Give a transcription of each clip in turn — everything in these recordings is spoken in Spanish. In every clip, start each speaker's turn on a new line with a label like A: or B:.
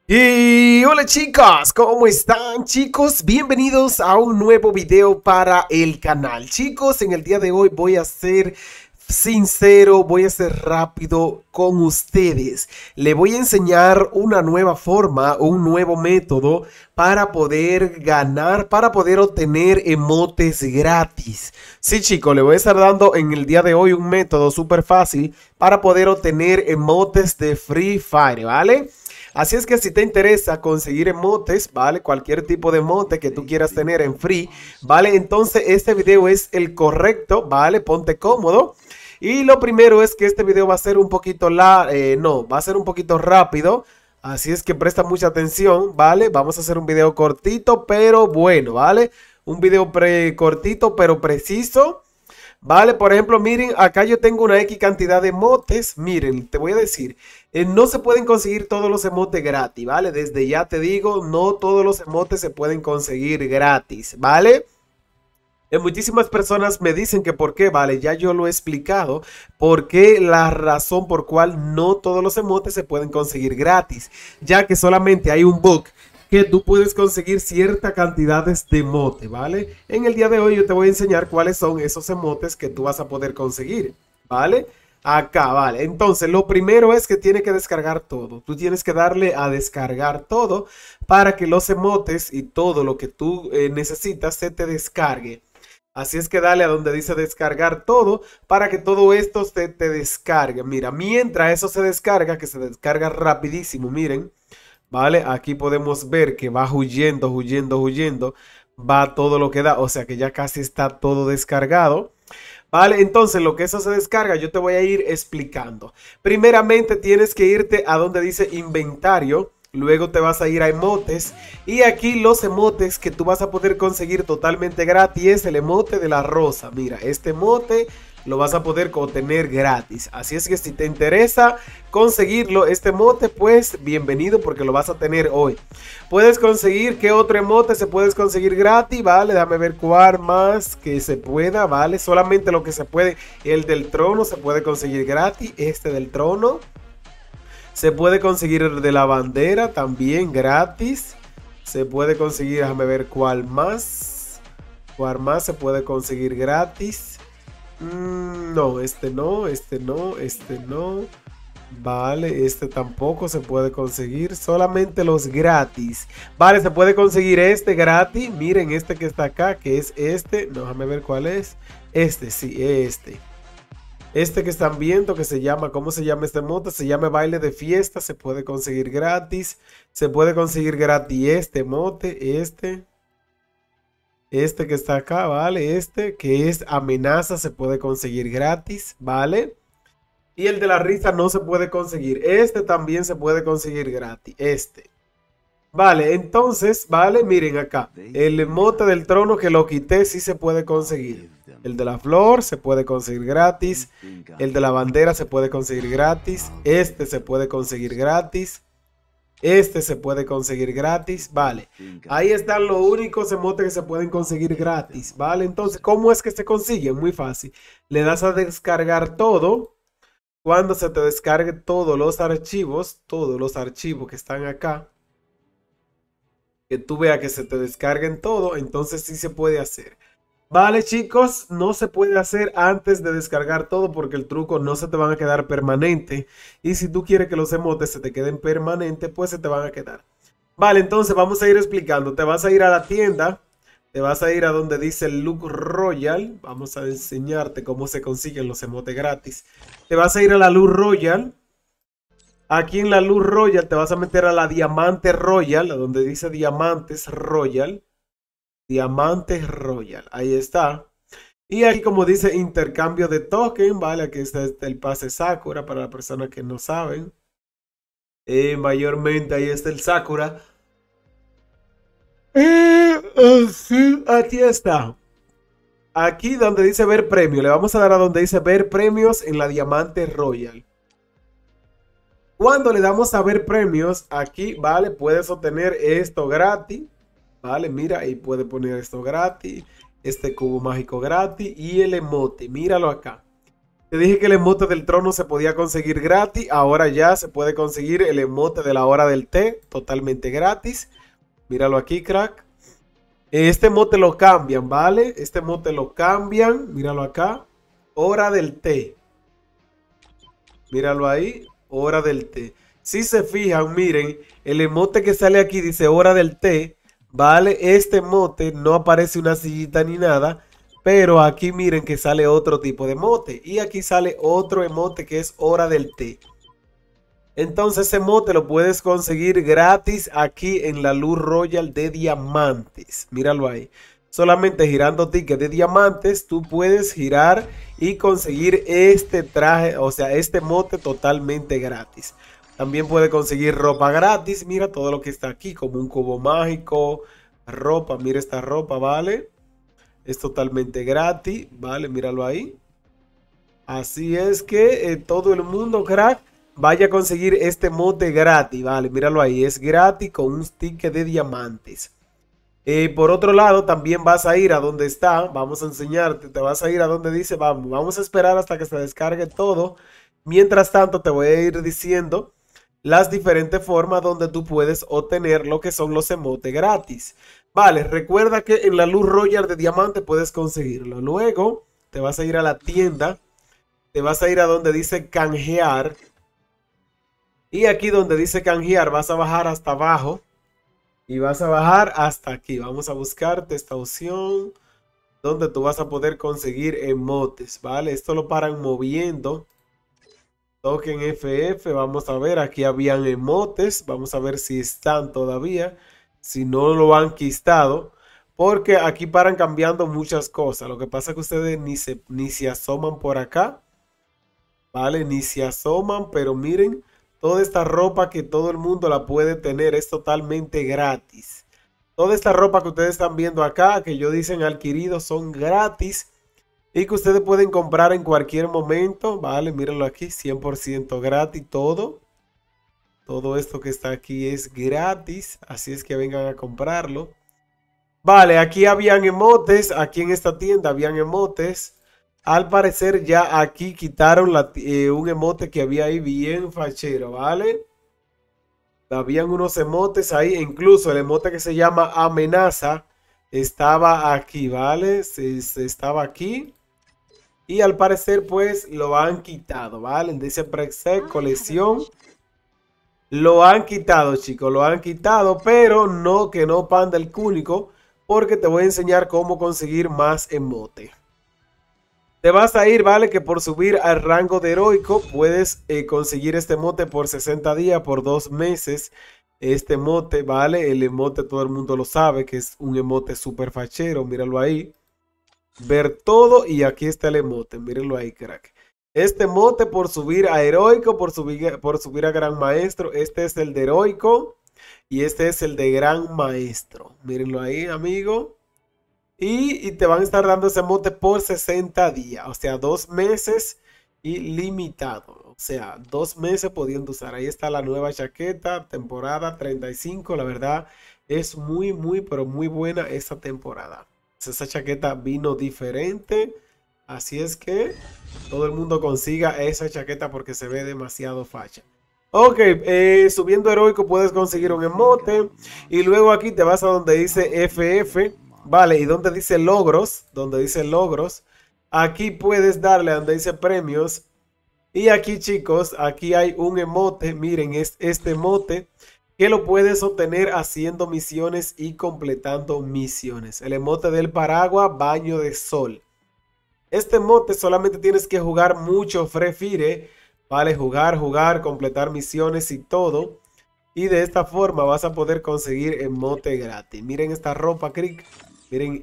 A: Y hola chicos, ¿cómo están chicos? Bienvenidos a un nuevo video para el canal. Chicos, en el día de hoy voy a ser sincero, voy a ser rápido con ustedes. Le voy a enseñar una nueva forma, un nuevo método para poder ganar, para poder obtener emotes gratis. Sí chicos, le voy a estar dando en el día de hoy un método súper fácil para poder obtener emotes de Free Fire, ¿vale? Así es que si te interesa conseguir emotes, ¿vale? Cualquier tipo de emote que tú quieras tener en free, ¿vale? Entonces este video es el correcto, ¿vale? Ponte cómodo. Y lo primero es que este video va a ser un poquito va a ser un poquito rápido. Así es que presta mucha atención, ¿vale? Vamos a hacer un video cortito, pero bueno, ¿vale? Un video cortito, pero preciso. Vale, por ejemplo, miren, acá yo tengo una X cantidad de emotes. Miren, te voy a decir, no se pueden conseguir todos los emotes gratis, ¿vale? Desde ya te digo, no todos los emotes se pueden conseguir gratis, ¿vale? Muchísimas personas me dicen que por qué, vale, ya yo lo he explicado, por qué la razón por cual no todos los emotes se pueden conseguir gratis, ya que solamente hay un bug que tú puedes conseguir ciertas cantidades de emote, ¿vale? En el día de hoy yo te voy a enseñar cuáles son esos emotes que tú vas a poder conseguir, ¿vale? Acá, vale. Entonces, lo primero es que tiene que descargar todo. Tú tienes que darle a descargar todo para que los emotes y todo lo que tú necesitas se te descargue. Así es que dale a donde dice descargar todo para que todo esto se te descargue. Mira, mientras eso se descarga, que se descarga rapidísimo, miren. ¿Vale? Aquí podemos ver que va huyendo, va todo lo que da, o sea que ya casi está todo descargado. Vale, entonces lo que eso se descarga, yo te voy a ir explicando. Primeramente tienes que irte a donde dice inventario, luego te vas a ir a emotes y aquí los emotes que tú vas a poder conseguir totalmente gratis es el emote de la rosa. Mira, este emote lo vas a poder obtener gratis. Así es que si te interesa conseguirlo, este emote, pues bienvenido porque lo vas a tener hoy. Puedes conseguir, ¿qué otro emote se puedes conseguir gratis? Vale, déjame ver cuál más que se pueda, vale. Solamente lo que se puede, el del trono se puede conseguir gratis, este del trono. Se puede conseguir el de la bandera también gratis. Se puede conseguir, déjame ver cuál más. ¿Cuál más se puede conseguir gratis? No, este no, este no, este no. Vale, este tampoco se puede conseguir. Solamente los gratis. Vale, se puede conseguir este gratis. Miren este que está acá, que es este. No, déjame ver cuál es. Este, sí, este. Este que están viendo que se llama, ¿cómo se llama este emote? Se llama baile de fiesta. Se puede conseguir gratis. Se puede conseguir gratis este emote, este. Este que está acá, ¿vale? Este que es amenaza se puede conseguir gratis, ¿vale? Y el de la risa no se puede conseguir. Este también se puede conseguir gratis, este. Vale, entonces, ¿vale? Miren acá. El emote del trono que lo quité sí se puede conseguir. El de la flor se puede conseguir gratis. El de la bandera se puede conseguir gratis. Este se puede conseguir gratis. Este se puede conseguir gratis, vale. Ahí están los únicos emotes que se pueden conseguir gratis, vale. Entonces, ¿cómo es que se consiguen? Muy fácil. Le das a descargar todo. Cuando se te descargue todos los archivos que están acá, que tú veas que se te descarguen todo, entonces sí se puede hacer. Vale chicos, no se puede hacer antes de descargar todo porque el truco no se te van a quedar permanente. Y si tú quieres que los emotes se te queden permanentes, pues se te van a quedar. Vale, entonces vamos a ir explicando. Te vas a ir a la tienda, te vas a ir a donde dice Look Royal. Vamos a enseñarte cómo se consiguen los emotes gratis. Te vas a ir a la Loot Royal. Aquí en la Loot Royal te vas a meter a la Diamante Royal, a donde dice Diamantes Royal. Diamante Royal, ahí está. Y aquí como dice intercambio de token, vale, aquí está el pase Sakura para las personas que no saben. Mayormente ahí está el Sakura. Sí, aquí está. Aquí donde dice ver premio, le vamos a dar a donde dice ver premios en la Diamante Royal. Cuando le damos a ver premios, aquí, vale, puedes obtener esto gratis. Vale, mira, ahí puede poner esto gratis, este cubo mágico gratis y el emote, míralo acá. Te dije que el emote del trono se podía conseguir gratis. Ahora ya se puede conseguir el emote de la hora del té totalmente gratis. Míralo aquí, crack. Este emote lo cambian, ¿vale? Este emote lo cambian. Míralo acá. Hora del té. Míralo ahí. Hora del té. Si se fijan, miren, el emote que sale aquí dice hora del té. ¿Vale? Este emote no aparece una sillita ni nada. Pero aquí miren que sale otro tipo de emote. Y aquí sale otro emote que es hora del té. Entonces ese emote lo puedes conseguir gratis aquí en la Luz Royal de diamantes. Míralo ahí. Solamente girando tickets de diamantes tú puedes girar y conseguir este traje, o sea, este emote totalmente gratis. También puedes conseguir ropa gratis. Mira todo lo que está aquí, como un cubo mágico, ropa. Mira esta ropa, ¿vale? Es totalmente gratis, ¿vale? Míralo ahí. Así es que todo el mundo, crack, vaya a conseguir este emote gratis, ¿vale? Míralo ahí, es gratis con un ticket de diamantes. Por otro lado, también vas a ir a donde está, vamos a enseñarte, te vas a ir a donde dice, vamos a esperar hasta que se descargue todo. Mientras tanto, te voy a ir diciendo las diferentes formas donde tú puedes obtener lo que son los emotes gratis. Vale, recuerda que en la Luz Royal de diamante puedes conseguirlo. Luego te vas a ir a la tienda, te vas a ir a donde dice canjear. Y aquí donde dice canjear vas a bajar hasta abajo. Y vas a bajar hasta aquí. Vamos a buscarte esta opción donde tú vas a poder conseguir emotes, ¿vale? Esto lo paran moviendo. Token FF, vamos a ver, aquí habían emotes. Vamos a ver si están todavía. Si no lo han quitado. Porque aquí paran cambiando muchas cosas. Lo que pasa es que ustedes ni se asoman por acá. ¿Vale? Ni se asoman, pero miren. Toda esta ropa que todo el mundo la puede tener es totalmente gratis. Toda esta ropa que ustedes están viendo acá, que yo dicen adquirido, son gratis. Y que ustedes pueden comprar en cualquier momento. Vale, mírenlo aquí, 100% gratis todo. Todo esto que está aquí es gratis. Así es que vengan a comprarlo. Vale, aquí habían emotes. Aquí en esta tienda habían emotes. Al parecer ya aquí quitaron un emote que había ahí bien fachero, ¿vale? Habían unos emotes ahí, incluso el emote que se llama amenaza estaba aquí, ¿vale? Se estaba aquí. Y al parecer pues lo han quitado, ¿vale? Dice preset colección. Lo han quitado, chicos, lo han quitado, pero no que no panda el cúnico, porque te voy a enseñar cómo conseguir más emote. Te vas a ir, ¿vale? Que por subir al rango de heroico puedes conseguir este emote por 60 días, por 2 meses. Este emote, ¿vale? El emote todo el mundo lo sabe, que es un emote súper fachero. Míralo ahí. Ver todo y aquí está el emote. Mírenlo ahí, crack. Este emote por subir a heroico, por subir a gran maestro. Este es el de heroico y este es el de gran maestro. Mírenlo ahí, amigo. Y te van a estar dando ese emote por 60 días. O sea, 2 meses ilimitado. O sea, 2 meses pudiendo usar. Ahí está la nueva chaqueta, temporada 35. La verdad es muy, pero muy buena esta temporada. Esa chaqueta vino diferente. Así es que todo el mundo consiga esa chaqueta porque se ve demasiado facha. Ok, subiendo heroico puedes conseguir un emote. Y luego aquí te vas a donde dice FF. Vale, y donde dice logros, aquí puedes darle donde dice premios. Y aquí, chicos, aquí hay un emote. Miren, es este emote que lo puedes obtener haciendo misiones y completando misiones. El emote del paraguas baño de sol. Este emote solamente tienes que jugar mucho Free Fire, vale, jugar, completar misiones y todo. Y de esta forma vas a poder conseguir emote gratis. Miren esta ropa, crick. Miren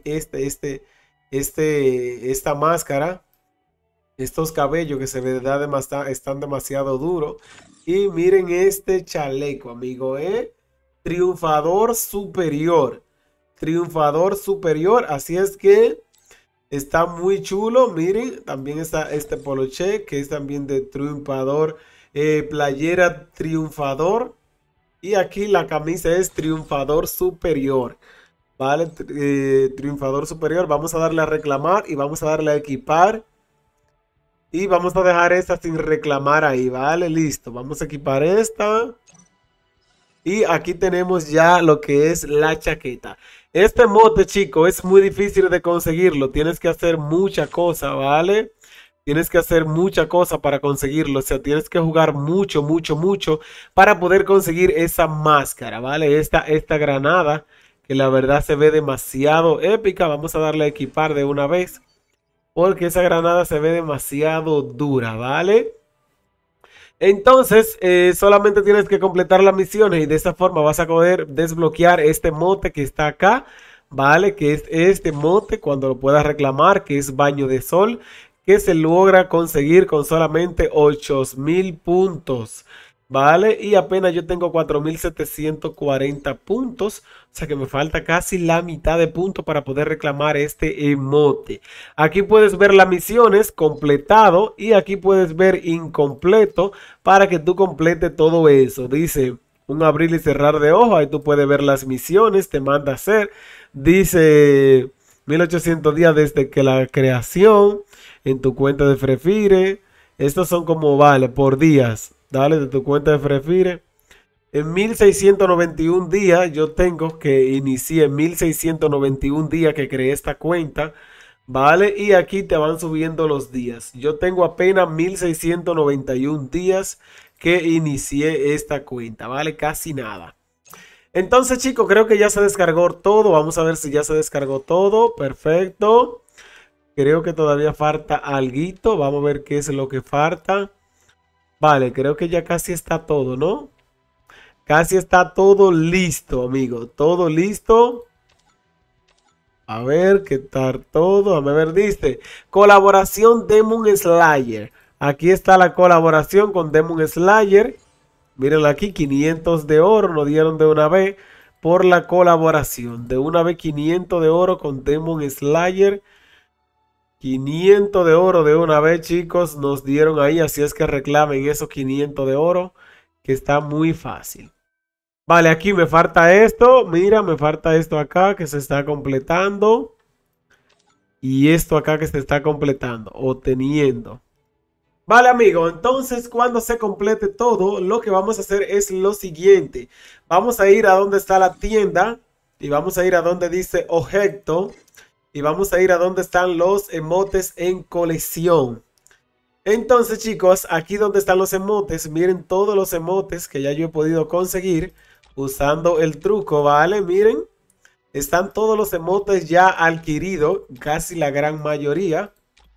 A: esta máscara. Estos cabellos que se ve están demasiado duros. Y miren este chaleco, amigo, triunfador superior. Triunfador superior. Así es que está muy chulo. Miren, también está este poloche que es también de triunfador. Playera triunfador. Y aquí la camisa es triunfador superior. Vale, triunfador superior. Vamos a darle a reclamar y vamos a darle a equipar. Y vamos a dejar esta sin reclamar ahí, ¿vale? Listo, vamos a equipar esta. Y aquí tenemos ya lo que es la chaqueta. Este emote, chico, es muy difícil de conseguirlo. Tienes que hacer mucha cosa, ¿vale? Tienes que hacer mucha cosa para conseguirlo. O sea, tienes que jugar mucho, mucho, mucho para poder conseguir esa máscara, ¿vale? Esta granada, que la verdad se ve demasiado épica. Vamos a darle a equipar de una vez, porque esa granada se ve demasiado dura, ¿vale? Entonces, solamente tienes que completar las misiones y de esa forma vas a poder desbloquear este mote que está acá, ¿vale? Que es este mote cuando lo puedas reclamar, que es baño de sol, que se logra conseguir con solamente 8000 puntos, ¿vale? Y apenas yo tengo 4740 puntos, o sea que me falta casi la mitad de puntos para poder reclamar este emote. Aquí puedes ver las misiones completado y aquí puedes ver incompleto para que tú completes todo eso. Dice un abrir y cerrar de ojos, ahí tú puedes ver las misiones, te manda a hacer. Dice 1800 días desde que la creación en tu cuenta de Frefire. Estos son como vale por días. Dale de tu cuenta de Frefire. En 1691 días yo tengo que inicié 1691 días que creé esta cuenta. Vale, y aquí te van subiendo los días. Yo tengo apenas 1691 días que inicié esta cuenta, ¿vale? Casi nada. Entonces, chicos, creo que ya se descargó todo. Vamos a ver si ya se descargó todo. Perfecto. Creo que todavía falta alguito. Vamos a ver qué es lo que falta. Vale, creo que ya casi está todo, ¿no? Casi está todo listo, amigo. Todo listo. A ver, ¿qué tal todo? A ver, dice. Colaboración Demon Slayer. Aquí está la colaboración con Demon Slayer. Mírenlo aquí, 500 de oro nos dieron de una vez por la colaboración. De una vez 500 de oro con Demon Slayer. 500 de oro de una vez, chicos, nos dieron ahí. Así es que reclamen esos 500 de oro, que está muy fácil. Vale, aquí me falta esto. Mira, me falta esto acá que se está completando. Y esto acá que se está completando o teniendo. Vale, amigo, entonces cuando se complete todo, lo que vamos a hacer es lo siguiente. Vamos a ir a donde está la tienda y vamos a ir a donde dice objeto y vamos a ir a donde están los emotes en colección. Entonces, chicos, aquí donde están los emotes, miren todos los emotes que ya yo he podido conseguir usando el truco, ¿vale? Miren, están todos los emotes ya adquiridos, casi la gran mayoría.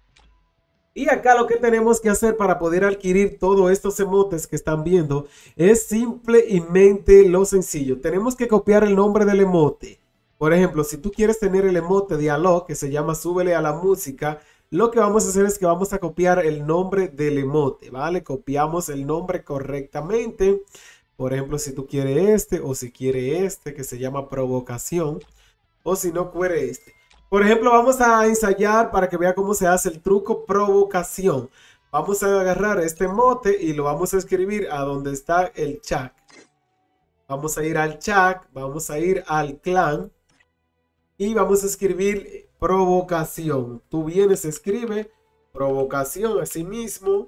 A: Y acá lo que tenemos que hacer para poder adquirir todos estos emotes que están viendo es simplemente lo sencillo. Tenemos que copiar el nombre del emote. Por ejemplo, si tú quieres tener el emote dialog que se llama súbele a la música, lo que vamos a hacer es que vamos a copiar el nombre del emote, ¿vale? Copiamos el nombre correctamente. Por ejemplo, si tú quieres este o si quieres este que se llama provocación o si no quiere este. Por ejemplo, vamos a ensayar para que vea cómo se hace el truco provocación. Vamos a agarrar este emote y lo vamos a escribir a donde está el chat. Vamos a ir al chat, vamos a ir al clan y vamos a escribir provocación. Tú vienes, escribe provocación así mismo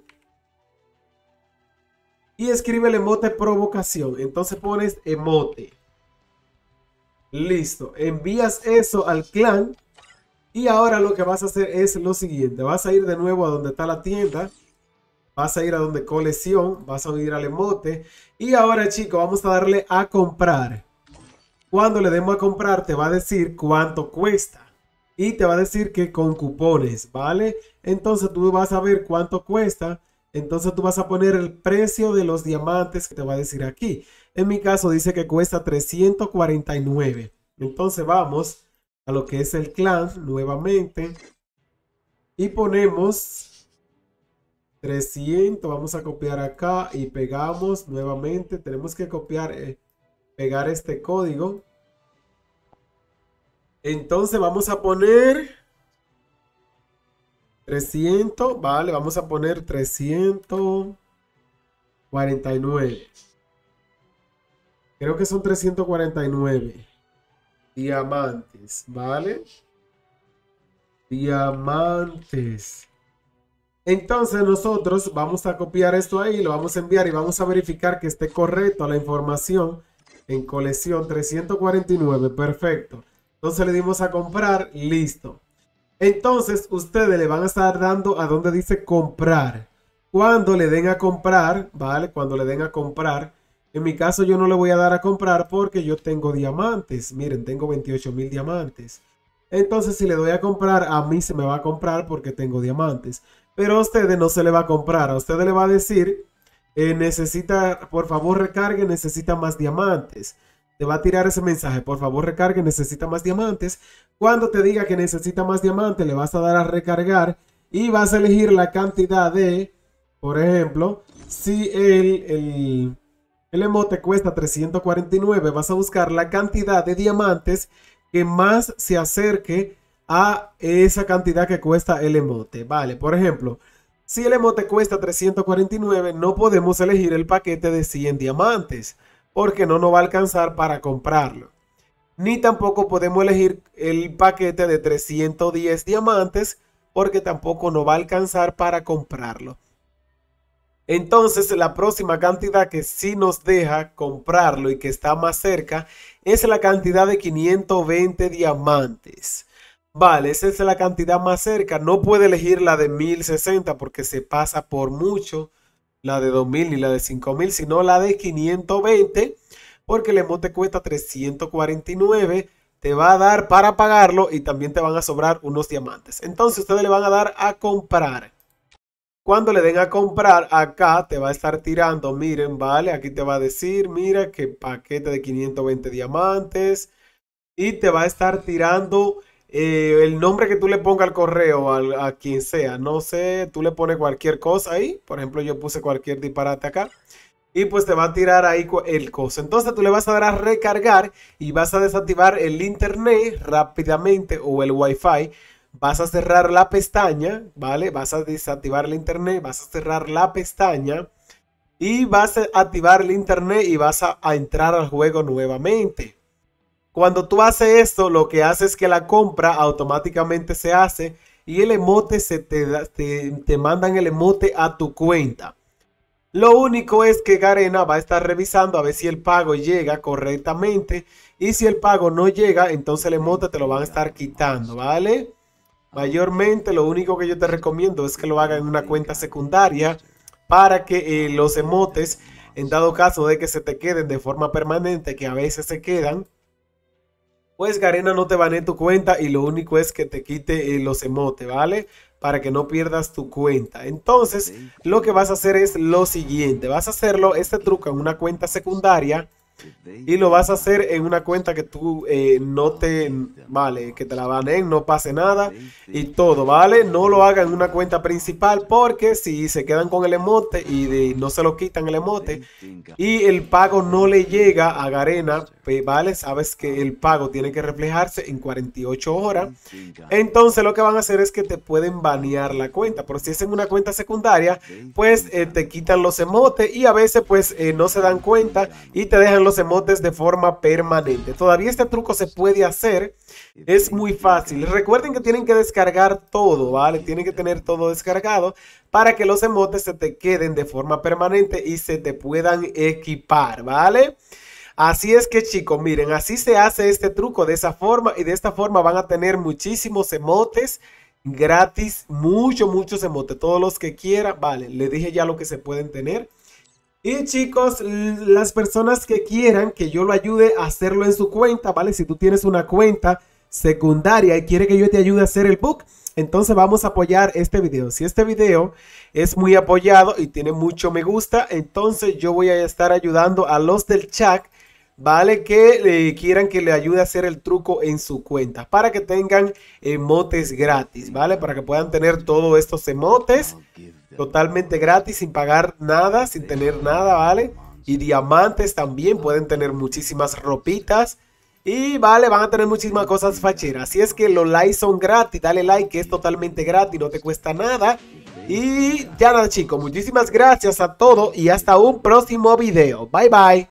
A: y escribe el emote provocación. Entonces pones emote. Listo, envías eso al clan. Y ahora lo que vas a hacer es lo siguiente. Vas a ir de nuevo a donde está la tienda. Vas a ir a donde colección. Vas a ir al emote. Y ahora, chicos, vamos a darle a comprar. Cuando le demos a comprar, te va a decir cuánto cuesta. Y te va a decir que con cupones, ¿vale? Entonces tú vas a ver cuánto cuesta. Entonces tú vas a poner el precio de los diamantes que te va a decir aquí. En mi caso dice que cuesta 349. Entonces vamos a lo que es el clan nuevamente y ponemos 300. Vamos a copiar acá y pegamos nuevamente. Tenemos que copiar, pegar este código. Entonces vamos a poner 300, vale, vamos a poner 349. Creo que son 349 diamantes, ¿vale? Diamantes. Entonces nosotros vamos a copiar esto ahí, lo vamos a enviar y vamos a verificar que esté correcto la información en colección 349. Perfecto. Entonces le dimos a comprar, listo. Entonces ustedes le van a estar dando a donde dice comprar. Cuando le den a comprar, ¿vale? Cuando le den a comprar, en mi caso yo no le voy a dar a comprar porque yo tengo diamantes. Miren, tengo 28,000 diamantes. Entonces si le doy a comprar, a mí se me va a comprar porque tengo diamantes. Pero a ustedes no se le va a comprar. A ustedes le va a decir, necesita, por favor recargue, necesita más diamantes. Te va a tirar ese mensaje, por favor recargue, necesita más diamantes. Cuando te diga que necesita más diamantes, le vas a dar a recargar y vas a elegir la cantidad de, por ejemplo, si el emote cuesta 349, vas a buscar la cantidad de diamantes que más se acerque a esa cantidad que cuesta el emote. Vale, por ejemplo, si el emote cuesta 349, no podemos elegir el paquete de 100 diamantes porque no nos va a alcanzar para comprarlo. Ni tampoco podemos elegir el paquete de 310 diamantes porque tampoco nos va a alcanzar para comprarlo. Entonces la próxima cantidad que sí nos deja comprarlo y que está más cerca es la cantidad de 520 diamantes. Vale, esa es la cantidad más cerca. No puede elegir la de 1060 porque se pasa por mucho la de 2000 y la de 5000, sino la de 520 porque el emote cuesta 349. Te va a dar para pagarlo y también te van a sobrar unos diamantes. Entonces ustedes le van a dar a comprar. Cuando le den a comprar, acá te va a estar tirando, miren, vale, aquí te va a decir, mira, que paquete de 520 diamantes. Y te va a estar tirando el nombre que tú le pongas al correo, a quien sea. No sé, tú le pones cualquier cosa ahí. Por ejemplo, yo puse cualquier disparate acá. Y pues te va a tirar ahí el coso. Entonces tú le vas a dar a recargar y vas a desactivar el internet rápidamente o el wifi. Vas a cerrar la pestaña, ¿vale? Vas a desactivar el internet, vas a cerrar la pestaña y vas a activar el internet y vas a entrar al juego nuevamente. Cuando tú haces esto, lo que hace es que la compra automáticamente se hace y el emote te mandan el emote a tu cuenta. Lo único es que Garena va a estar revisando a ver si el pago llega correctamente y si el pago no llega, entonces el emote te lo van a estar quitando, ¿vale? Mayormente lo único que yo te recomiendo es que lo hagas en una cuenta secundaria para que los emotes, en dado caso de que se te queden de forma permanente, que a veces se quedan, pues Garena no te banee tu cuenta y lo único es que te quite los emotes, ¿vale? Para que no pierdas tu cuenta. Entonces, lo que vas a hacer es lo siguiente. Vas a hacerlo, este truco, en una cuenta secundaria. Y lo vas a hacer en una cuenta que tú no te, vale, que te la baneen, no pase nada y todo, ¿vale? No lo hagan en una cuenta principal porque si se quedan con el emote y no se lo quitan el emote y el pago no le llega a Garena, pues, ¿vale? Sabes que el pago tiene que reflejarse en 48 horas. Entonces lo que van a hacer es que te pueden banear la cuenta. Pero si es en una cuenta secundaria, pues te quitan los emotes y a veces pues no se dan cuenta y te dejan los emotes de forma permanente. Todavía este truco se puede hacer, es muy fácil. Recuerden que tienen que descargar todo, ¿vale? Tienen que tener todo descargado para que los emotes se te queden de forma permanente y se te puedan equipar, ¿vale? Así es que chicos, miren, así se hace este truco de esa forma y de esta forma van a tener muchísimos emotes gratis, muchos emotes, todos los que quieran, vale, les dije ya lo que se pueden tener. Y chicos, las personas que quieran que yo lo ayude a hacerlo en su cuenta, ¿vale? Si tú tienes una cuenta secundaria y quiere que yo te ayude a hacer el book, entonces vamos a apoyar este video. Si este video es muy apoyado y tiene mucho me gusta, entonces yo voy a estar ayudando a los del chat, ¿vale? Que quieran que le ayude a hacer el truco en su cuenta para que tengan emotes gratis, ¿vale? Para que puedan tener todos estos emotes totalmente gratis, sin pagar nada, sin tener nada, ¿vale? Y diamantes también, pueden tener muchísimas ropitas. Y vale, van a tener muchísimas cosas facheras. Así es que los likes son gratis, dale like que es totalmente gratis, no te cuesta nada. Y ya nada chicos, muchísimas gracias a todos y hasta un próximo video. Bye bye.